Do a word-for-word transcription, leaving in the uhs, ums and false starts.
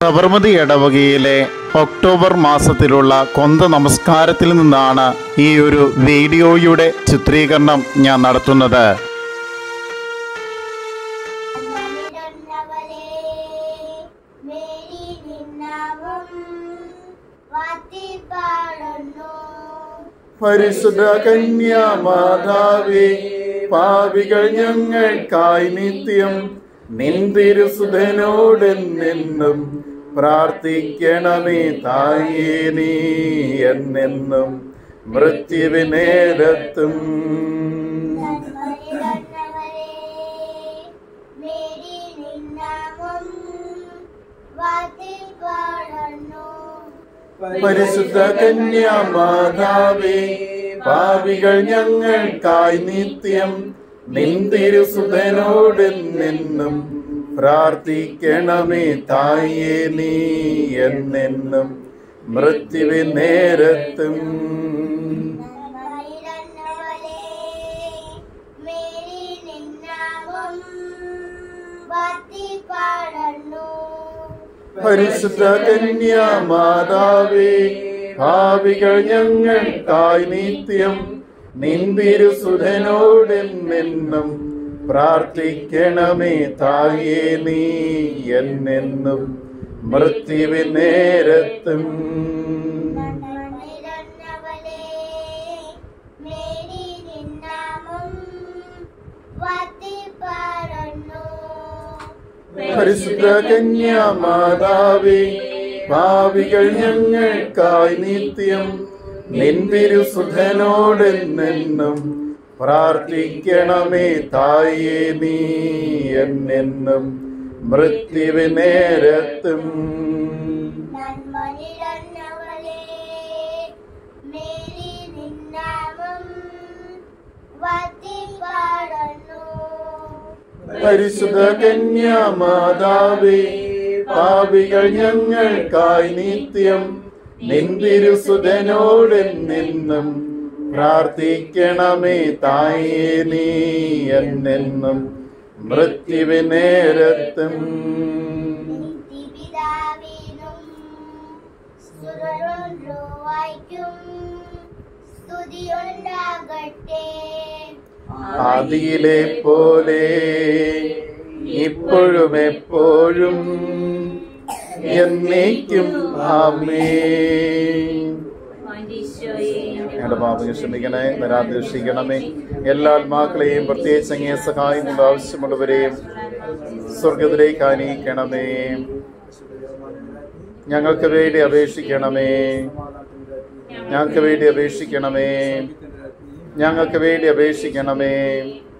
സബർമതി ഇടവകയിലെ ഒക്ടോബർ മാസത്തിലുള്ള കൊന്ത നമസ്കാരത്തിൽ നിന്നാണ് ഈ ഒരു വീഡിയോയുടെ ചിത്രീകരണം ഞാൻ നടത്തുന്നത്. പരിശുദ്ധ കന്യാമാതാവേ, പാപികൾ ഞങ്ങൾക്കായി നിത്യം നിൻ തിരുസുതനോടെന്നെന്നും പ്രാർത്ഥിക്കണമേ. തായേ നീ എന്നെന്നും മൃത്യുവിനേരത്തും പരിശുദ്ധ കന്യാമാതാവേ, പാപികൾ ഞങ്ങൾക്കായി നിത്യം നിൻ തിരുസുതനോടെന്നെന്നും പ്രാർത്ഥിക്കണമേ. തായേ നീ എന്നെന്നും മൃത്യുവിനേരത്തും പരിശുദ്ധ കന്യാമാതാവേ, പാപികൾ ഞങ്ങൾക്കായി നിത്യം നിൻ തിരുസുതനോടെന്നെന്നും പ്രാർത്ഥിക്കണമേ. തായേ നീ എന്നെന്നും മൃത്യുവിനേരത്തും പരിശുദ്ധ കന്യാമാതാവേ, പാപികൾ ഞങ്ങൾക്കായി നിത്യം നിൻ തിരുസുതനോടെന്നെന്നും പ്രാർത്ഥിക്കണമേ. തായേ നീ എന്നെന്നും മൃത്യുവിനേരത്തും പരിശുദ്ധ കന്യാമാതാവേ, പാപികൾ ഞങ്ങൾക്കായി നിത്യം നിൻ തിരുസുതനോടെന്നെന്നും പ്രാർത്ഥിക്കണമേ. തായേ നീ എന്നെന്നും മൃത്യുവിനേരത്തും ആദിയിലെ പോലെ ഇപ്പോഴും എപ്പോഴും എന്നേക്കും ആമേൻ. ഞങ്ങളുടെ പാപങ്ങൾ ക്ഷമിക്കണേ, നിരാദീക്ഷിക്കണമേ. എല്ലാ ആത്മാക്കളെയും പ്രത്യേകിച്ച് അങ്ങേ സഹായം കൊണ്ട് ആവശ്യമുള്ളവരെയും സ്വർഗത്തിലേക്ക് ആനയിക്കണമേ. ഞങ്ങൾക്ക് വേണ്ടി അപേക്ഷിക്കണമേ, ഞങ്ങൾക്ക് വേണ്ടി അപേക്ഷിക്കണമേ, ഞങ്ങൾക്ക് വേണ്ടി അപേക്ഷിക്കണമേ.